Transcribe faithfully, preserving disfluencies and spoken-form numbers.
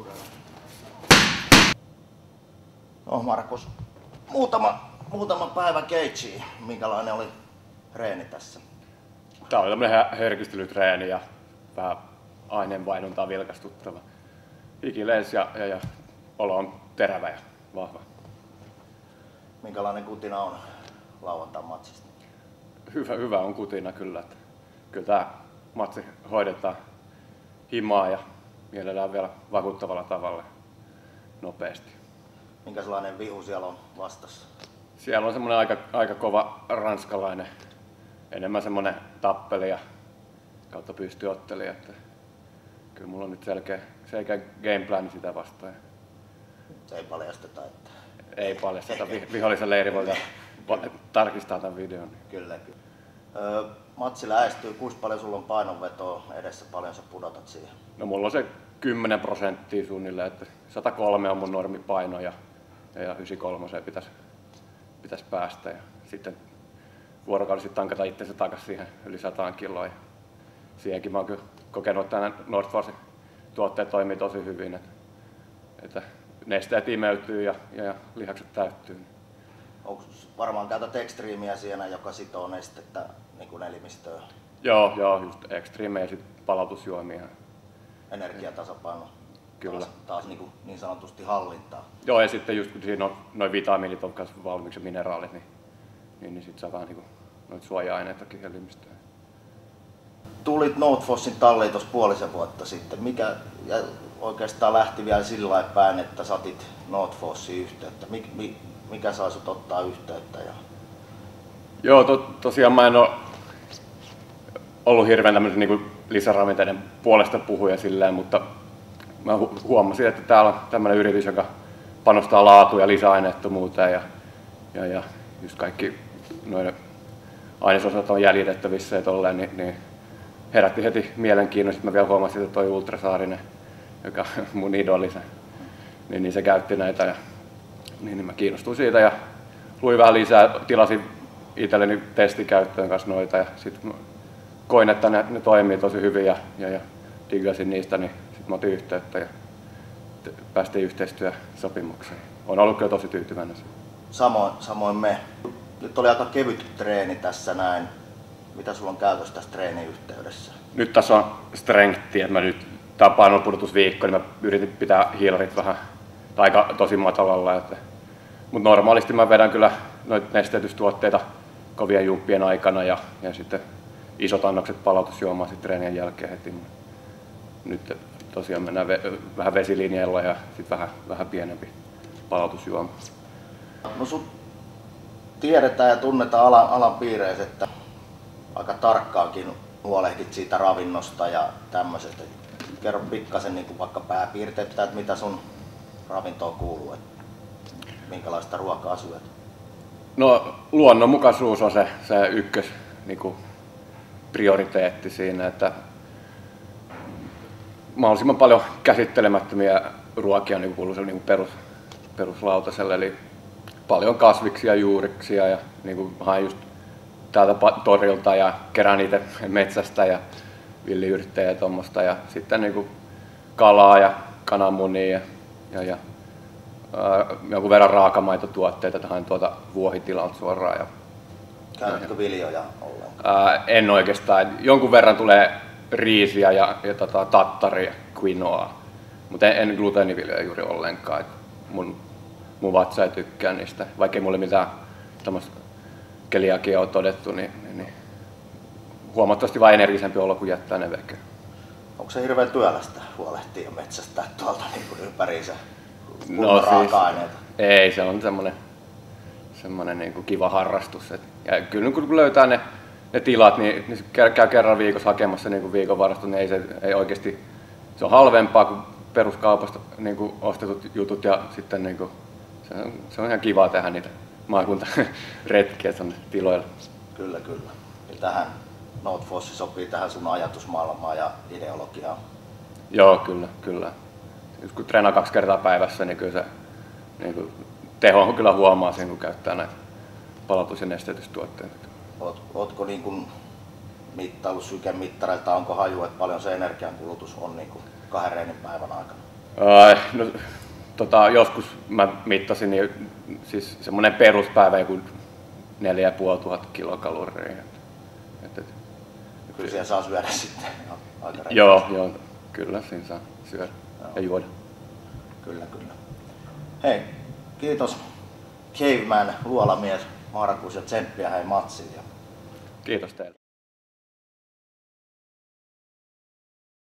No Markus, muutama, muutama päivä keitsiin. Minkälainen oli reeni tässä? Tää oli tämmönen herkistelytreeni ja vähän aineenvaihduntaa vilkastuttava. Hiki lensi ja, ja, ja olo on terävä ja vahva. Minkälainen kutina on lauantain matsista? Hyvä, hyvä on kutina kyllä. Että kyllä tää matsi hoidetaan himaa ja mielellään vielä vakuuttavalla tavalla nopeasti. Minkälainen vihu siellä on vastassa? Siellä on semmoinen aika, aika kova ranskalainen, enemmän semmoinen tappelija kautta pystyottelija. Että kyllä mulla on nyt selkeä, selkeä gameplani sitä vastaan. Se ei paljasteta, että... Ei paljasteta, vihollisen leiri voi tarkistaa tämän videon. Kyllä, kyllä. Öö, matsi lähestyy, kuinka paljon sulla on painonvetoa edessä, paljon sä pudotat siihen? No mulla on se kymmenen prosenttia suunnilleen, että sata kolme on mun normipaino ja, ja yhdeksänkymmentäkolme pitäisi, pitäisi päästä. Ja sitten vuorokaudessa tankata itsensä takaisin siihen yli sataan kiloa. Ja siihenkin mä oon kyllä kokenut, että nämä Nordforcen tuotteet toimii tosi hyvin. Että, että nesteet imeytyy ja, ja, ja lihakset täyttyy. Onko varmaan käytät extreemiä siinä, joka sitoo nestettä niin kuin elimistöön? Joo, joo, just extreemejä ja sitten palautusjuomia. Energiatasapaino. Kyllä. Taas, taas niin, kuin niin sanotusti hallintaa. Joo, ja sitten just kun siinä on noin vitamiinit on valmiiksi ja mineraalit, niin, niin, niin sitten saa vähän niin noita suoja-aineitakin elimistöön. Tulit Nordforcen talliin tuossa puolisen vuotta sitten. Mikä ja oikeastaan lähti vielä sillä päin, että satit Nordforcen yhteyttä? Mik, mi, mikä sai sut ottaa yhteyttä? Ja... Joo, to, tosiaan mä en ole ollut hirveän tämmöisen niin kuin lisäravinteiden puolesta puhuja silleen, mutta mä huomasin, että täällä on tämmöinen yritys, joka panostaa laatuun ja lisäaineettomuuteen ja, ja, ja just kaikki noin ainesosat on jäljitettävissä ja tolleen, niin, niin herätti heti mielenkiinnon. Sitten mä vielä huomasin, että toi Ultra Saarinen, joka on mun idoli, niin, niin se käytti näitä ja niin, niin mä kiinnostuin siitä ja luin vähän lisää, tilasin itselleni testikäyttöön kanssa noita ja sitten koin, että ne, ne toimii tosi hyvin ja, ja, ja diggasin niistä, niin sitten mä otin yhteyttä ja päästiin yhteistyösopimukseen. Olen ollut kyllä tosi tyytyväinen. Samoin, samoin me. Nyt oli aika kevyt treeni tässä näin. Mitä sulla on käytössä tässä treenin yhteydessä? Nyt tässä on strengthi, että mä nyt, tää on painonpudotusviikko, niin mä yritin pitää hiilarit vähän aika tosi matalalla. Että, mutta normaalisti mä vedän kyllä noita nesteytystuotteita kovien jumppien aikana ja, ja sitten isot annokset palautusjuomaa sitten treenien jälkeen heti. Nyt tosiaan mennään ve, vähän vesilinjalla ja sitten vähän, vähän pienempi palautusjuoma. No sut tiedetään ja tunnetaan alan, alan piireissä, että aika tarkkaakin huolehdit siitä ravinnosta ja tämmöisestä. Kerro pikkasen niin kuin vaikka pääpiirteitä, että mitä sun ravintoon kuuluu, että minkälaista ruokaa syöt? No luonnonmukaisuus on se, se ykkös niin kuin prioriteetti siinä, että mahdollisimman paljon käsittelemättömiä ruokia niin kuuluu se niin kuin perus, peruslautaselle, eli paljon kasviksia, juuriksia ja niin kuin haen just täältä torilta ja kerään niitä metsästä ja villiyrttejä ja tuommoista ja sitten niin kuin kalaa ja kananmunia ja, ja, ja ää, jonkun verran raakamaitotuotteita, että haen tuolta vuohitilalta suoraan. Ja, Käytätkö viljoja ollenkaan? Ää, en oikeastaan. Jonkun verran tulee riisiä ja, ja tota, tattaria, quinoa, mutta en, en gluteeniviljoja juuri ollenkaan. Et mun, mun vatsa ei tykkää niistä, vaikka ei mulle mitään tämmöistä keliakia on todettu, niin, niin, niin huomattavasti vain energisempi olo kuin jättää ne veke. Onko se hirveän työlästä huolehtia metsästä tuolta niin ympäriinsä no, raaka-aineita? Siis, ei, se on semmoinen, semmoinen niin kuin kiva harrastus. Et, ja kyllä kun löytää ne, ne tilat, niin, niin käy, käy kerran viikossa hakemassa niin kuin viikon varaston, niin ei se ei oikeasti, se on halvempaa kuin peruskaupasta niin kuin ostetut jutut ja sitten niin kuin, se, on, se on ihan kiva tehdä niitä maakuntaretkiä tuonne tiloilla. Kyllä, kyllä. Ja tähän Nordforce sopii tähän sun ajatusmaailmaan ja ideologiaan. Joo, kyllä, kyllä. Just kun treenaa kaksi kertaa päivässä, niin kyllä se niin kuin, teho kyllä huomaa sen, kun käyttää näitä palautus- ja nesteytystuotteita. Oot, ootko niin kuin mittaillut sykemittareilta, onko haju, että paljon se energiankulutus on niin kuin kahden reenin päivän aikana? Öö, no, tota, joskus mä mittasin, niin siis semmoinen peruspäivä joku neljä ja puoli tuhatta kilokaloria. Et, et, Kyllä siellä saa syödä sitten aika reippaasti. Joo, joo, kyllä siinä saa syödä joo. ja juoda. Kyllä, kyllä. Hei, kiitos Caveman, luolamies Markus ja tsemppiä hei matsiin. Kiitos teille.